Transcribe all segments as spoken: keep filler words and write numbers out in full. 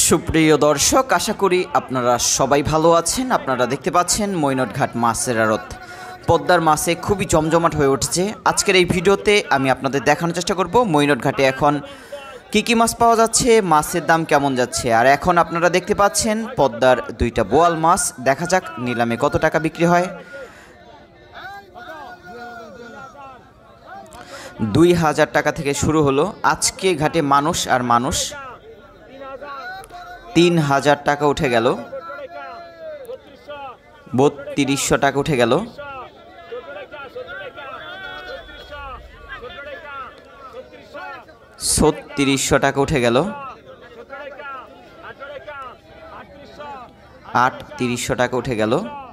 সুপ্রিয় দর্শক, আশা করি আপনারা সবাই ভালো আছেন। আপনারা দেখতে পাচ্ছেন মৈনটঘাট মাছের আড়ত। পদ্মার মাছে খুবই জমজমাট হয়ে উঠছে। আজকের এই ভিডিওতে আমি আপনাদের দেখানোর চেষ্টা করব মৈনটঘাটে এখন কী কী মাছ পাওয়া যাচ্ছে, মাছের দাম কেমন যাচ্ছে। আর এখন আপনারা দেখতে পাচ্ছেন পদ্মার দুইটা বোয়াল মাছ। দেখা যাক নিলামে কত টাকা বিক্রি হয়। দুই হাজার টাকা থেকে শুরু হলো। আজকে ঘাটে মানুষ আর মানুষ। তিন হাজার টাকা উঠে গেল, বত্রিশশো টাকা উঠে গেল, ছত্রিশশো টাকা উঠে গেল, আটত্রিশশো টাকা উঠে গেল,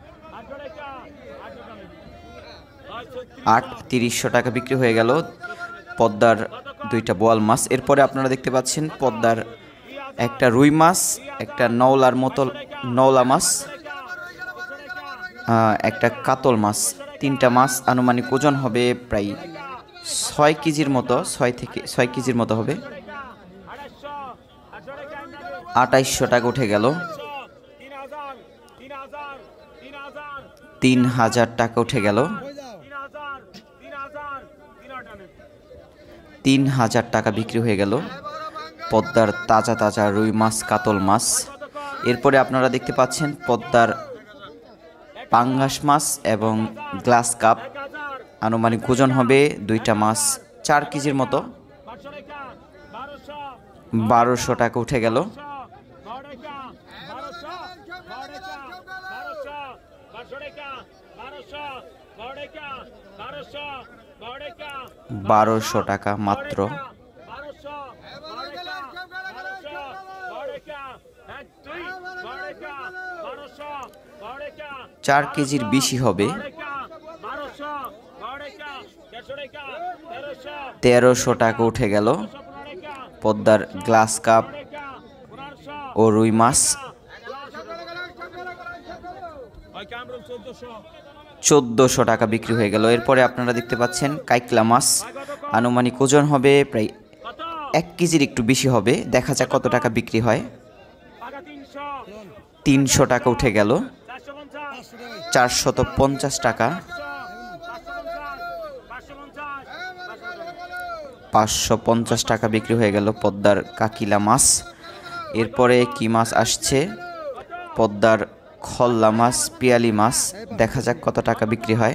আটত্রিশশো টাকা বিক্রি হয়ে গেল পদ্মার দুইটা বোয়াল মাছ। এরপরে আপনারা দেখতে পাচ্ছেন পদ্মার একটা রুই মাছ, একটা নওলার মতো নওলা মাছ, একটা কাতল মাছ। তিনটা মাছ আনুমানিক ওজন হবে প্রায় ছয় কেজির মতো, ছয় থেকে ছয় কেজির মতো হবে। আঠাইশশো টাকা উঠে গেল, তিন হাজার টাকা উঠে গেল, তিন হাজার টাকা বিক্রি হয়ে গেল পদ্মার তাজা তাজা রুই মাছ, কাতল মাছ। এরপরে আপনারা দেখতে পাচ্ছেন পদ্মার পাঙ্গাস মাছ এবং গ্লাস কাপ। আনুমানিক ওজন হবে দুইটা মাছ চার কেজির মতো। বারোশো টাকা উঠে গেল, বারোশো টাকা মাত্র। চার কেজির বেশি হবে, তেরোশো টাকা উঠে গেল পদ্মার গ্লাস কাপ ও রুই মাছ। চোদ্দোশো টাকা বিক্রি হয়ে গেল। এরপরে আপনারা দেখতে পাচ্ছেন কাইকলা মাছ। আনুমানিক ওজন হবে প্রায় এক কেজির একটু বেশি হবে। দেখা যাক কত টাকা বিক্রি হয়। তিনশো টাকা উঠে গেল, চারশত পঞ্চাশ টাকা, পাঁচশো পঞ্চাশ টাকা বিক্রি হয়ে গেল পদ্মার কাকিলা মাছ। এরপরে কি মাছ আসছে? পদ্মার খল্লা মাছ, পিয়ালি মাছ। দেখা যাক কত টাকা বিক্রি হয়।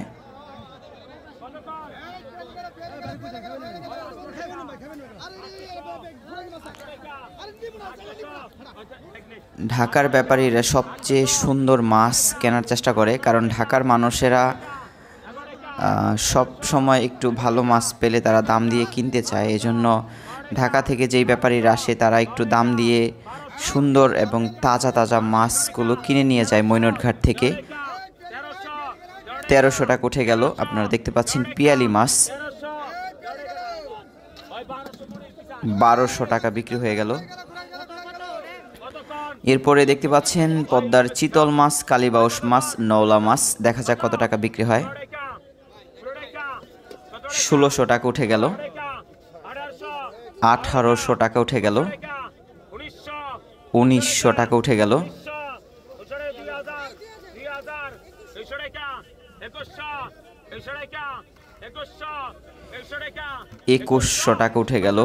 ঢাকার ব্যাপারীরা সবচেয়ে সুন্দর মাছ কেনার চেষ্টা করে, কারণ ঢাকার মানুষেরা সব সময় একটু ভালো মাছ পেলে তারা দাম দিয়ে কিনতে চায়। এজন্য ঢাকা থেকে যেই ব্যাপারীরা আসে তারা একটু দাম দিয়ে সুন্দর এবং তাজা তাজা মাছগুলো কিনে নিয়ে যায় মৈনটঘাট থেকে। তেরোশো টাকা উঠে গেল। আপনারা দেখতে পাচ্ছেন পিয়ালি মাছ, বারোশো টাকা বিক্রি হয়ে গেল। এরপরে দেখতে পাচ্ছেন পদ্মার চিতল মাছ, কালীবাউস মাছ, নওলা মাছ। দেখা যাক কত টাকা বিক্রি হয়। ষোলোশো টাকা উঠে গেল, আঠারোশো টাকা উঠে গেল, উনিশশো টাকা উঠে গেল, একুশশো টাকা উঠে গেল,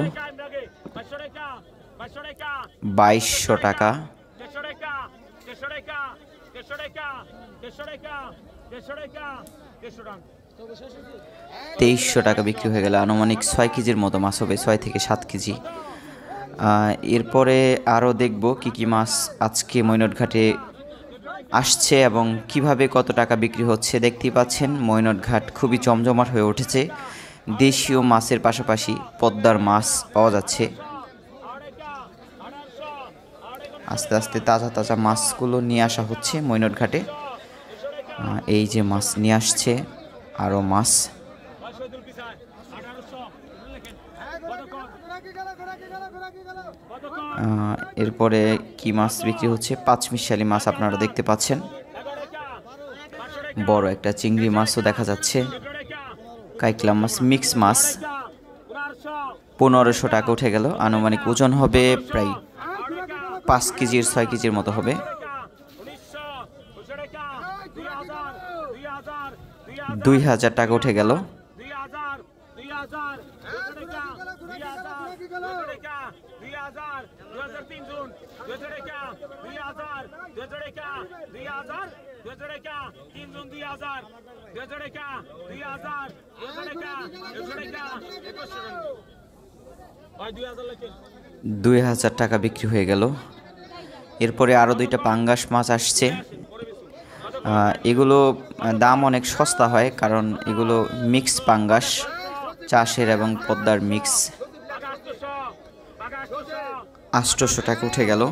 বাইশশো টাকা, তেইশশো টাকা বিক্রি হয়ে গেল। আনুমানিক ছয় কেজির মতো মাছ হবে, ছয় থেকে সাত কেজি। এরপরে আরও দেখব কি কি মাছ আজকে মৈনটঘাটে আসছে এবং কিভাবে কত টাকা বিক্রি হচ্ছে। দেখতেই পাচ্ছেন মৈনটঘাট খুবই জমজমাট হয়ে উঠেছে। দেশীয় মাছের পাশাপাশি পদ্মার মাছ পাওয়া যাচ্ছে। আস্তে আস্তে তাজা তাজা মাছগুলো নিয়ে আসা হচ্ছে মৈনটঘাটে। এই যে মাছ নিয়ে আসছে, আরও মাছ। এরপরে কি মাছ বিক্রি হচ্ছে? পাঁচমিশালি মাছ আপনারা দেখতে পাচ্ছেন। বড় একটা চিংড়ি মাছও দেখা যাচ্ছে। কাইকলা মাছ, মিক্স মাছ পনেরোশো টাকা উঠে গেল। আনুমানিক ওজন হবে প্রায় পাঁচ কেজির ছয় কেজির মতো হবে। দুই হাজার টাকা উঠে গেল। দুই হাজার টাকা বিক্রি হয়ে গেল। এরপরে আরও দুইটা পাঙ্গাস মাছ আসছে। এগুলো দাম অনেক সস্তা হয়, কারণ এগুলো মিক্স পাঙ্গাস, চাষের এবং পদ্মার মিক্স। আটশোশো টাকা উঠে গেল।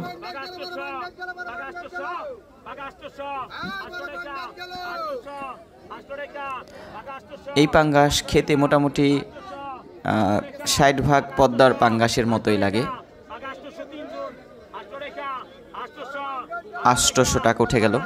এই পাঙ্গাস খেতে মোটামুটি ষাট ভাগ পদ্মার পাঙ্গাসের মতোই লাগে। আটশোশো টাকা উঠে গেল।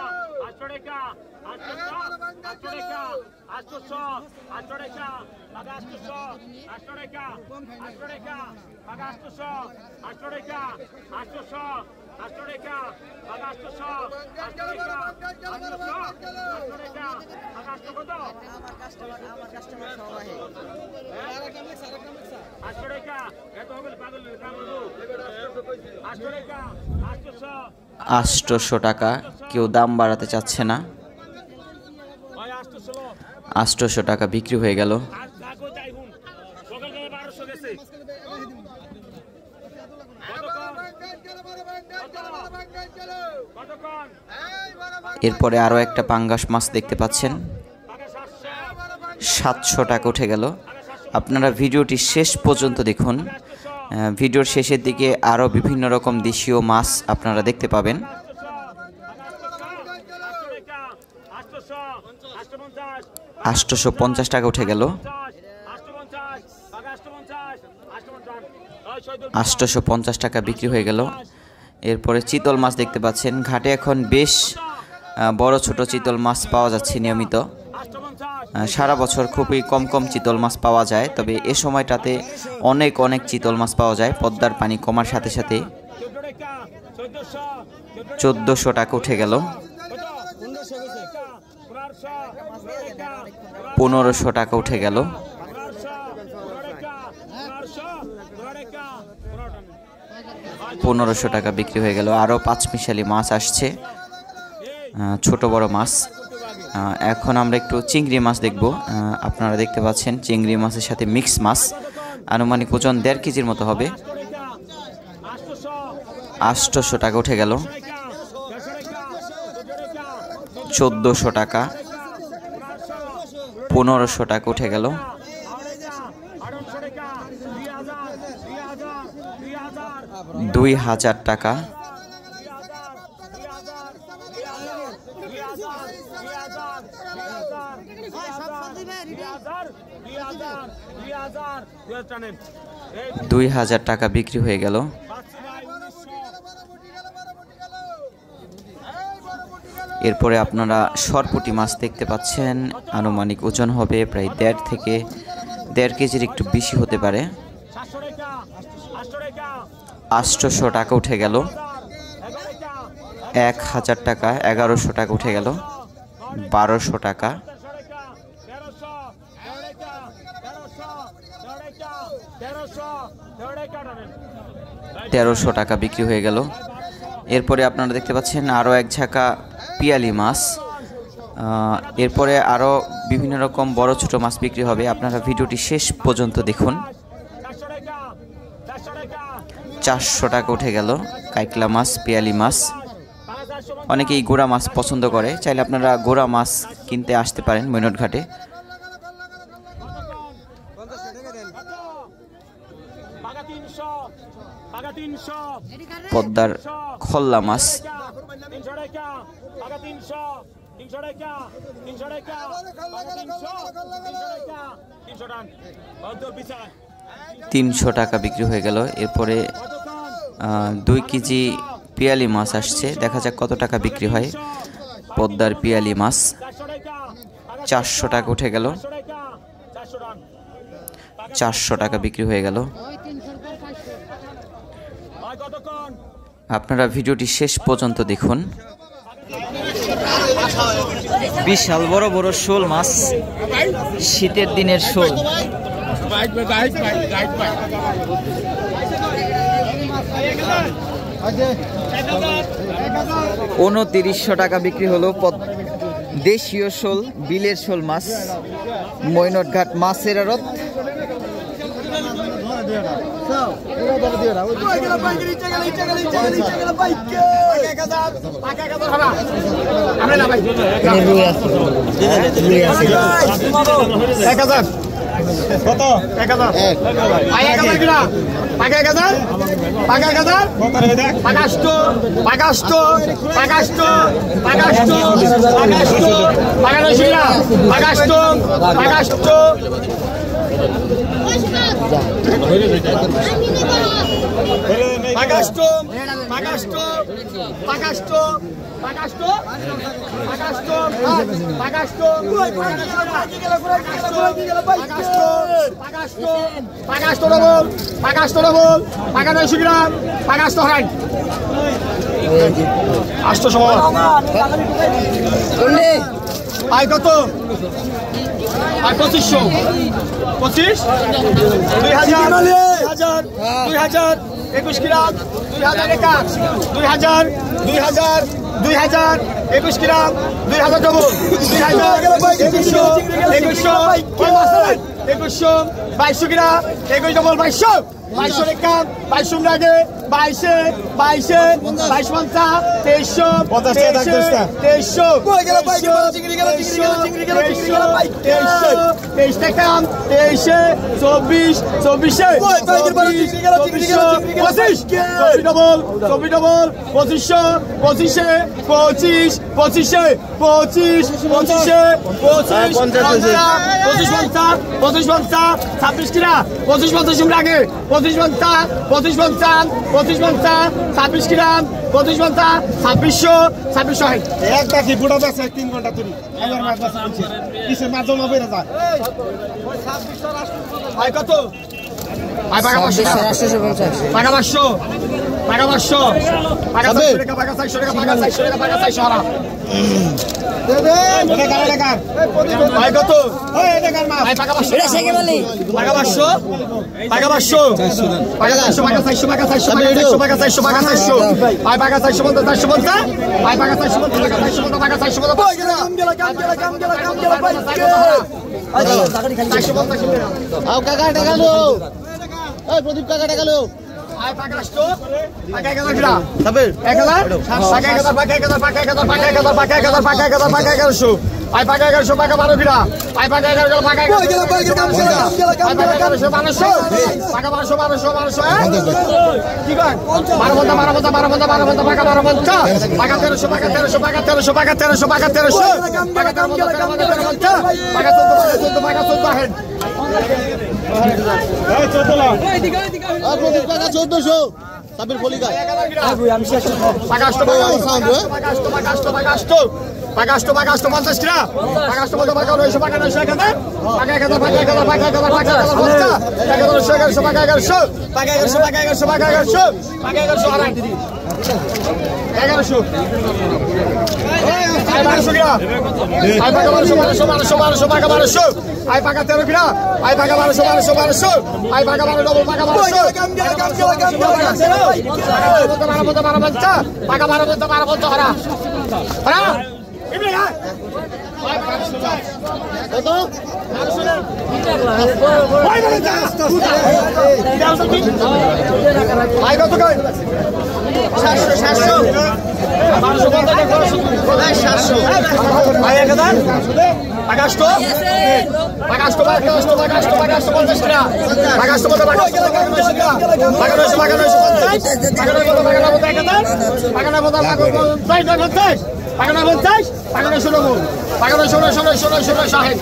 আটশোশো টাকা, কেউ দাম বাড়াতে চাচ্ছে না। আটশোশো টাকা বিক্রি হয়ে গেল। এরপরে আরো একটা পাঙ্গাস মাছ দেখতে পাচ্ছেন, সাতশো টাকা উঠে গেল। আপনারা ভিডিওটি শেষ পর্যন্ত দেখুন, ভিডিওর শেষের দিকে আরো বিভিন্ন রকম দেশীয় মাছ আপনারা দেখতে পাবেন। আটশোশো পঞ্চাশ টাকা উঠে গেল। আটশোশো পঞ্চাশ টাকা বিক্রি হয়ে গেল। এরপরে চিতল মাছ দেখতে পাচ্ছেন, ঘাটে এখন বেশ বড় ছোট চিতল মাছ পাওয়া যাচ্ছে নিয়মিত। সারা বছর খুবই কম কম চিতল মাছ পাওয়া যায়, তবে এ সময়টাতে অনেক অনেক চিতল মাছ পাওয়া যায় পদ্মার পানি কমার সাথে সাথে। চোদ্দোশো টাকা উঠে গেল। পনেরোশো টাকা উঠে গেল। পনেরোশো টাকা বিক্রি হয়ে গেল। আরও পাঁচ মিশালি মাছ আসছে, ছোট বড় মাছ। এখন আমরা একটু চিংড়ি মাছ দেখব। আপনারা দেখতে পাচ্ছেন চিংড়ি মাছের সাথে মিক্স মাছ, আনুমানিক ওজন দেড় কেজির মতো হবে। আটশোশো টাকা উঠে গেল। চোদ্দোশো টাকা। পনেরোশো টাকা উঠে গেল। দুই হাজার টাকা। দুই হাজার টাকা বিক্রি হয়ে গেল। এরপরে আপনারা সরপুঁটি মাছ দেখতে পাচ্ছেন, আনুমানিক ওজন হবে প্রায় দেড় থেকে দেড় কেজির একটু বেশি হতে পারে। আটশোশো টাকা উঠে গেল। এক হাজার টাকা। এগারোশো টাকা উঠে গেল। বারোশো টাকা। তেরোশো টাকা বিক্রি হয়ে গেল। এরপরে আপনারা দেখতে পাচ্ছেন আরও এক ঝাঁকা পিয়ালি মাছ। এরপরে আরও বিভিন্ন রকম বড় ছোট মাছ বিক্রি হবে, আপনারা ভিডিওটি শেষ পর্যন্ত দেখুন। চারশো টাকা উঠে গেল। কাইকলা মাছ, পিয়ালি মাছ। অনেকেই গোড়া মাছ পছন্দ করে, চাইলে আপনারা গোড়া মাছ কিনতে আসতে পারেন মৈনট ঘাটে। পদ্মার খল্লা মাছ। তিনশো টাকা বিক্রি হয়ে গেল। এরপরে দুই কেজি পিয়ালি মাছ আসছে, দেখা যাক কত টাকা বিক্রি হয়। পদ্মার পিয়ালি মাছ চারশো টাকা উঠে গেল। চারশো টাকা বিক্রি হয়ে গেল। আপনারা ভিডিওটি শেষ পর্যন্ত দেখুন। বিশাল বড় বড় শোল মাছ, শীতের দিনের শোল। উনত্রিশশো টাকা বিক্রি হলো দেশীয় শোল, বিলের শোল মাছ, মৈনটঘাট মাছের আড়ত। কত এক হাজার এক হাজার কিনা পাকা এক হাজার পাকা এক হাজার পাকাষ্ট পাকাষ্ট পাকাষ্ট পাকাষ্ট পাকাষ্ট পাকানো শিলা পাকাষ্ট পাকাষ্ট পাকাষ্ট পাকাষ্ট পাকাষ্ট পাকাষ্ট পাকাষ্ট পাকাষ্ট পাকাষ্ট পাকাষ্ট ডবল পাকাষ্ট ডবল পাকা নয়শো গ্রাম পাকাষ্ট হাইট আটশো সময় আয় কত আর পঁচিশশো পঁচিশ দুই হাজার দুই হাজার দুই হাজার একুশ গ্রাম দুই হাজার একাশ দুই হাজার দুই হাজার দুই হাজার একুশ গ্রাম দুই হাজার ডবল দুই হাজার একুশশো একুশশো একুশশো বাইশশো গ্রাম একুশ ডবল বাইশশো বাইশশো একাম বাইশশো আগে বাইশে বাইশে বাইশ পঞ্চাশ তেইশশো তেইশশো তেইশ টাকাম তেইশে চব্বিশ চব্বিশে পঁচিশ ডবল চব্বিশ ডবল পঁচিশশো পঁচিশে পঁচিশ পঁচিশে পঁচিশ পঁচিশে পঁচিশ পঁচিশ পঞ্চাশ পঁচিশ পঞ্চাশ ছাব্বিশ কিনা পঁচিশ পঞ্চাশ আগে পঁচিশ পঞ্চাশ পঁচিশ পঞ্চাশ পঁচিশ পঞ্চাশ ছাব্বিশ গ্রাম পঁচিশ পঞ্চাশ ছাব্বিশশো ছাব্বিশশো এক টাকি বুড়া বেছে তিন ঘন্টা তুলি এবার মাছ বাস করছে কিসের মাছ জমা বেড়ে যায় ভাই কত ভাই পাকা পাঁচশো পাকা পাঁচশো পাকা পাঁচশো পাকা চারশো টাকা পাকা চারশো টাকা পাকা চারশো টাকা পাকা চারশো হারা ভাই কত পাকা পাঁচশো পাকা পাঁচশো পাকা পাঁচশো পাকা চারশো পাকা চারশো পাকা চারশো পাকা চারশো পাকা চারশো ভাই পাকা চারশো পঞ্চাশ চারশো পঞ্চাশ ভাই পাকা চারশো পঞ্চাশ পাকা চারশো পঞ্চাশ পাকা চারশো পঞ্চাশ চারশো পঞ্চাশ কাকা টাকা লো প্রদীপ কাকা টাকা লো আয় পাকাষ্ট পাকা এক হাজার গ্রা তবে এক হাজার পাকা এক হাজার পাকা এক হাজার পাকা এক হাজার পাকা এক হাজার পাকা এক হাজার পাকা এক হাজার পাকা এগারোশো আয় পাকা এগারোশো পাকা বারো গ্রা আয় পাকা এগারো গেল পাকা এগারোশো বারোশো পাকা বারোশো বারোশো বারোশো কি কয় বারো পঞ্চা বারো পঞ্চা বারো পঞ্চা বারো পঞ্চা পাকা বারো পঞ্চা পাকা তেরোশো পাকা তেরোশো পাকা তেরোশো পাকা তেরোশো পাকা তেরোশো পাকা তেরো পঞ্চা তেরো পঞ্চা তেরো পঞ্চা পাকা চোদ্দ পাকা চোদ্দ পাকা চোদ্দ হেড চোদ্দশো সাবির ফলিকা পাকাষ্ট পাকাষ্ট পাকাষ্ট পাকাষ্ট পাকাষ্ট পাকাষ্ট পঞ্চাশ কিনা পাকাষ্ট পঞ্চাশ পাকা নয়শো পাকা নয়শো এক হাজার পাকা এক হাজার পাকা এক হাজার পাকা এক হাজার পাকা এক হাজার পঞ্চাশ পাকা এগারোশো এগারোশো পাকা এগারোশো পাকা এগারোশো পাকা এগারোশো পাকা এগারোশো পাকা এগারোশো আড়াই এগারোশো আয় বারোশো কিনা আয় পাকা বারোশো বারোশো বারোশো বারোশো পাকা বারোশো আয় পাকা তেরো কিনা আয় পাকা বারোশো বারোশো বারোশো আয় পাকা বারো ডবল পাকা বারোশো বারো পঞ্চা বারো পঞ্চা পাকা বারো পঞ্চা বারো পঞ্চা হারা হারা সাতশো সাতশো বারোশো সাতশো এক হাজার পাকাষ্ট পাকাষ্ট পাকাষ্ট পাকাষ্ট পাকাষ্ট পঞ্চাশ টাকা পাকাষ্ট মতো পাকাষ্ট পাকানোশো পাকানোশো পঞ্চাশ পাকানোশো পাকানো মতো এক হাজার পাকানো মতো পঞ্চাশ পঞ্চাশ পাকানো পঞ্চাশ পাকানো ষোলো পাকানো ষোলো ষোলো ষোলো ষোলো সাহেব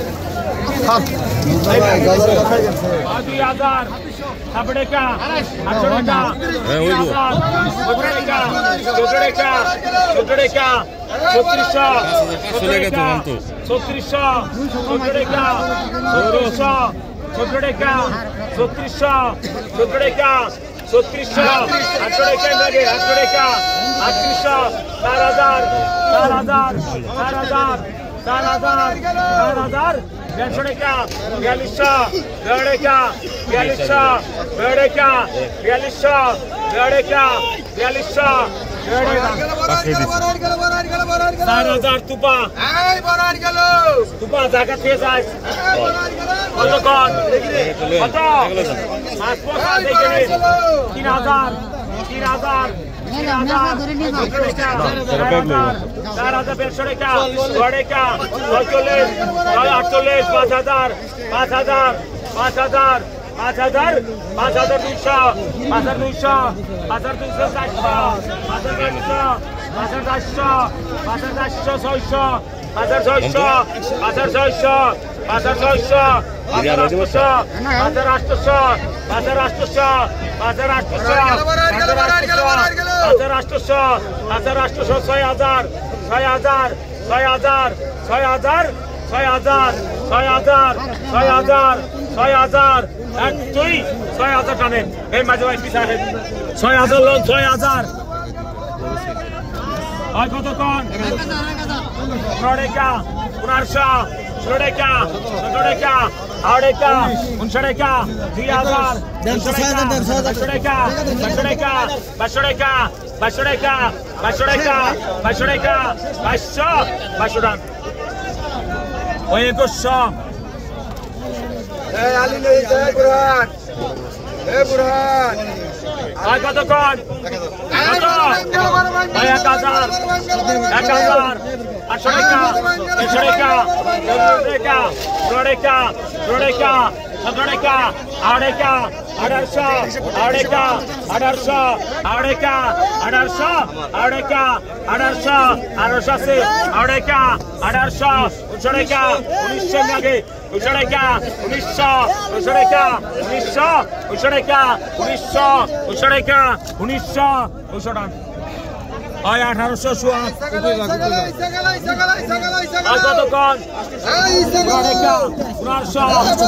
দুই হাজার ছাব্বিশ টাকা আটশো টাকা দুই হাজার সতেরো টাকা চোদ্দ টাকা চোদ্দ টাকা ছত্রিশশো ছত্রিশশো চোদ্দ টাকা চোদ্দশো চোদ্দ টাকা ছত্রিশশো চোদ্দ টাকা ছত্রিশশো আটশো টাকা লাগে আটশো টাকা আটত্রিশশো চার হাজার চার হাজার চার হাজার চার হাজার চার হাজার দেড়শো টাকা বিয়াল্লিশশো দেড় টাকা বিয়াল্লিশশো দেড় টাকা বিয়াল্লিশশো দেড় টাকা বিয়াল্লিশশো চার হাজার তুপা তুপা জায়গা থেকে যাস কত কন কত পাঁচ পয়সা দেখে তিন হাজার তিন হাজার তিন হাজার চার হাজার দেড়শো টাকা ছয় টাকা ছয়চল্লিশ ছয় আটচল্লিশ পাঁচ হাজার পাঁচ হাজার পাঁচ হাজার পাঁচ হাজার পাঁচ হাজার দুইশো পাঁচ হাজার দুইশো পাঁচ হাজার দুইশো চারশো পাঁচ হাজার চারশো পাঁচ হাজার চারশো পাঁচ হাজার চারশো ছয়শো পাঁচ হাজার ছয়শো পাঁচ হাজার ছয়শো পাঁচ হাজার ছয়শো পাঁচ হাজার আটশো পাঁচ হাজার আটশো পাঁচ হাজার আটশো পাঁচ হাজার আটশো পাঁচ হাজার আটশো পাঁচ হাজার আটশো ছয় হাজার ছয় হাজার ছয় হাজার ছয় হাজার ছয় হাজার ছয় হাজার ছয় হাজার ছয় হাজার এক দুই ছয় হাজার টানেন এই মাঝে ভাই পিছায় ছয় হাজার লোন ছয় হাজার হয় কতক্ষণ পনেরো টাকা পনেরোশো ষোলো টাকা সতেরো টাকা আড়াই টাকা উনশো টাকা দুই হাজার পাঁচশো টাকা পাঁচশো টাকা পাঁচশো টাকা পাঁচশো টাকা পাঁচশো টাকা পাঁচশো টাকা পাঁচশো পাঁচশো টাকা ওই একুশশো আর কতক্ষণ কত এক হাজার এক হাজার আটশো টাকা তিনশো টাকা টাকা ষোলো টাকা ষোলো টাকা সতেরো টাকা আড়াই টাকা আঠারোশো আড়াই টাকা আঠারোশো আড়াই টাকা আঠারোশো আড়াই টাকা আঠারোশো আঠারোশো আছে আড়াই টাকা আঠারোশো উনিশশো টাকা উনিশশো লাগে উনিশশো টাকা উনিশশো উনিশশো টাকা উনিশশো উনিশশো টাকা উনিশশো উনিশশো টাকা উনিশশো উনিশশো টাকা হয় আঠারোশো সোয়া আর কতক্ষণ পনেরোশো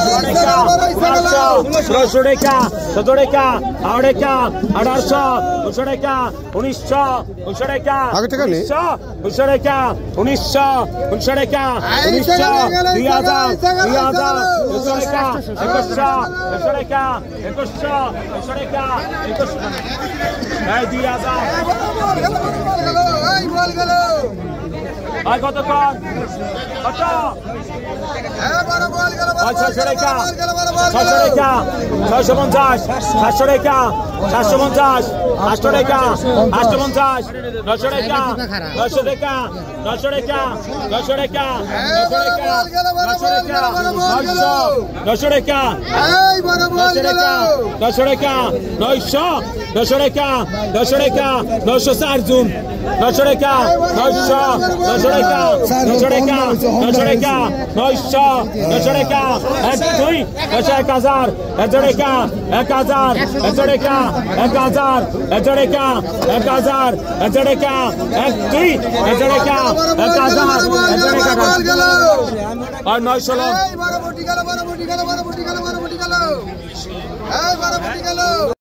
ষোলোশো টাকা সতেরো টাকা আড়াই টাকা আঠারোশো উনিশশো টাকা উনিশশো উনিশশো টাকা উনিশশো উনিশশো টাকা উনিশশো উনিশশো টাকা উনিশশো দুই হাজার দুই হাজার দুশো টাকা একুশশো দুশো টাকা একুশশো দুশো টাকা একুশশো দুই হাজার আর কতক্ষণ কত ছয়শো টাকা ছয়শো টাকা ছয়শো পঞ্চাশ সাতশো টাকা সাতশো পঞ্চাশ আটশো টাকা আটশো পঞ্চাশ নশো টাকা নশো টাকা নশো টাকা নশো টাকা নশো টাকা নশো টাকা নশো টাকা নয়শো নশো টাকা নশো টাকা নশো চার জুন নশো টাকা নয়শো নশো টাকা নশো টাকা নশো টাকা নয়শো নশো টাকা এক দুই নশো এক হাজার একশো টাকা এক হাজার একশো টাকা এক হাজার একশো টাকা এক হাজার একশো টাকা এক দুই একশো টাকা এক হাজার একশো টাকা আর নয়শো লোক